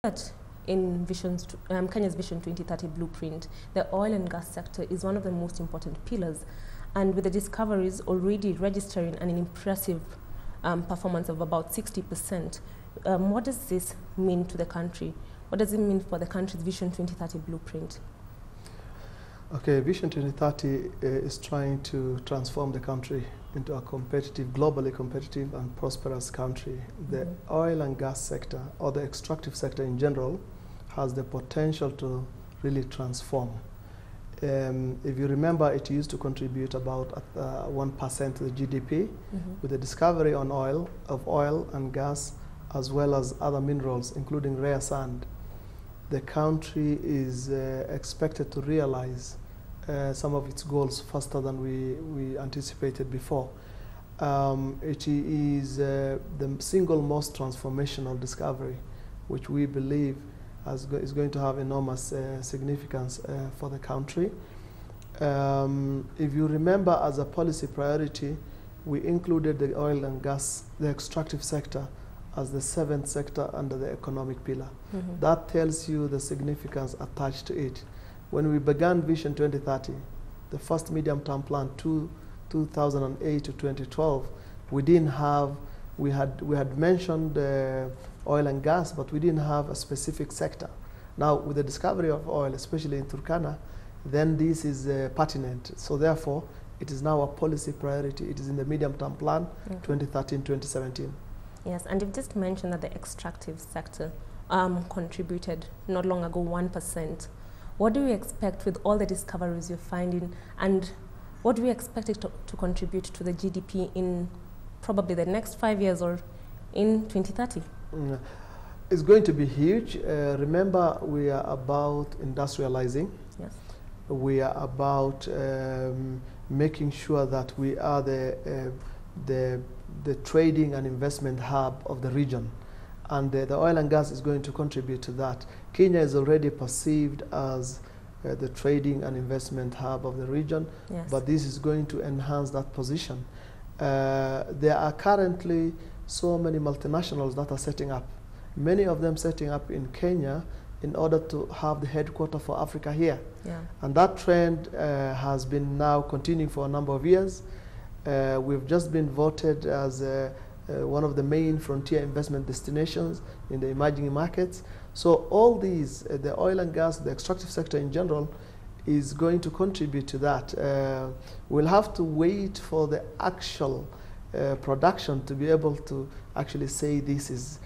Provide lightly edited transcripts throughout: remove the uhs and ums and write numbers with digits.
In Kenya's Vision 2030 blueprint, the oil and gas sector is one of the most important pillars, and with the discoveries already registering an impressive performance of about 60%, what does this mean to the country? What does it mean for the country's Vision 2030 blueprint? Okay, Vision 2030 is trying to transform the country into a competitive, globally competitive and prosperous country. The oil and gas sector, or the extractive sector in general, has the potential to really transform. If you remember, it used to contribute about 1% to the GDP. With the discovery of oil and gas, as well as other minerals, including rare sand, the country is expected to realize some of its goals faster than we anticipated before. It is the single most transformational discovery, which we believe is going to have enormous significance for the country. If you remember, as a policy priority, we included the oil and gas, the extractive sector, as the 7th sector under the economic pillar. That tells you the significance attached to it. When we began Vision 2030, the first medium-term plan, 2008 to 2012, we didn't have, we had mentioned oil and gas, but we didn't have a specific sector. Now, with the discovery of oil, especially in Turkana, then this is pertinent. So therefore, it is now a policy priority. It is in the medium-term plan, 2013-2017. Yes, and you've just mentioned that the extractive sector contributed not long ago 1%. What do you expect with all the discoveries you're finding, and what do you expect it to contribute to the GDP in probably the next 5 years or in 2030? It's going to be huge. Remember, we are about industrializing. Yes. We are about making sure that we are the trading and investment hub of the region. And the oil and gas is going to contribute to that. Kenya is already perceived as the trading and investment hub of the region, but this is going to enhance that position. There are currently so many multinationals that are setting up, many of them setting up in Kenya in order to have the headquarters for Africa here. And that trend has been now continuing for a number of years. We've just been voted as one of the main frontier investment destinations in the emerging markets. So all these, the oil and gas, the extractive sector in general, is going to contribute to that. We'll have to wait for the actual production to be able to actually say this is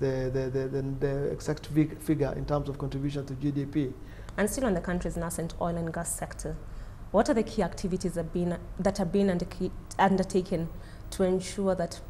the exact figure in terms of contribution to GDP. And still on the country's nascent oil and gas sector, what are the key activities that are being undertaken to ensure that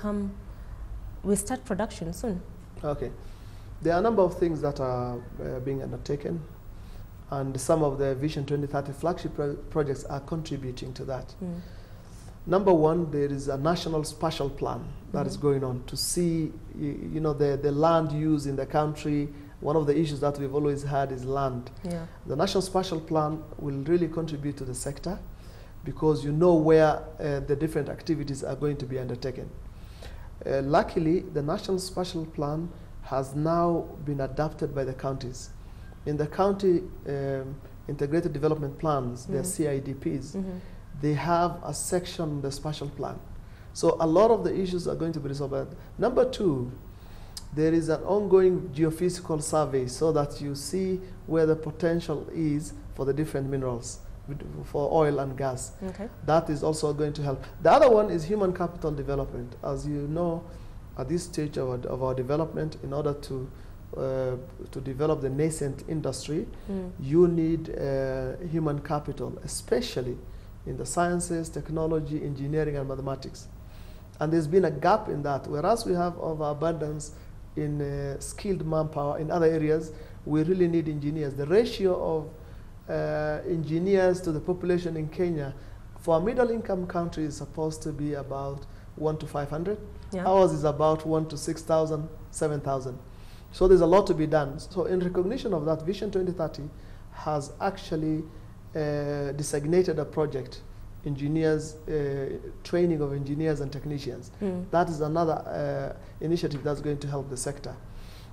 we start production soon? Okay. There are a number of things that are being undertaken, and some of the Vision 2030 flagship projects are contributing to that. Number one, there is a national spatial plan that is going on to see, you know, the land use in the country. One of the issues that we've always had is land. The national spatial plan will really contribute to the sector because you know where the different activities are going to be undertaken. Luckily, the national spatial plan has now been adopted by the counties. In the county integrated development plans, the CIDPs, they have a section in the spatial plan. So a lot of the issues are going to be resolved. Number two, there is an ongoing geophysical survey so that you see where the potential is for the different minerals, for oil and gas. That is also going to help. The other one is human capital development. As you know, at this stage of our development, in order to develop the nascent industry, you need human capital, especially in the sciences, technology, engineering, and mathematics. And there's been a gap in that. Whereas we have overabundance in skilled manpower in other areas, we really need engineers. The ratio of engineers to the population in Kenya for a middle-income country is supposed to be about 1 to 500. Ours is about 1 to 6,000, 7,000. So there's a lot to be done. So in recognition of that, Vision 2030 has actually designated a project, engineers, training of engineers and technicians. That is another initiative that's going to help the sector.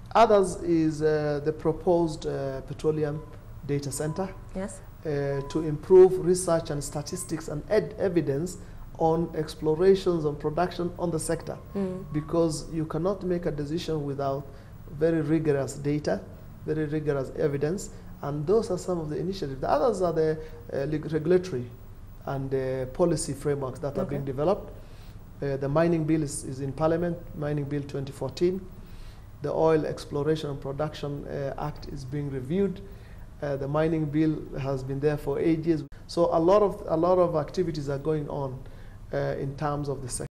Others is the proposed petroleum data center. Yes. To improve research and statistics and evidence on explorations, on production, on the sector. Because you cannot make a decision without very rigorous data, very rigorous evidence, and those are some of the initiatives. The others are the regulatory and policy frameworks that are being developed. The mining bill is in Parliament, Mining Bill 2014. The Oil Exploration and Production Act is being reviewed. The mining bill has been there for 8 years. So a lot of activities are going on in terms of the sector.